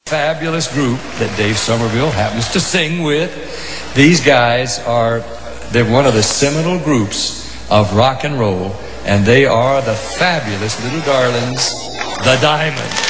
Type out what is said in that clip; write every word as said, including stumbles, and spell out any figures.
Fabulous group that Dave Somerville happens to sing with. These guys are, they're one of the seminal groups of rock and roll, and they are the fabulous little darlings, the Diamonds.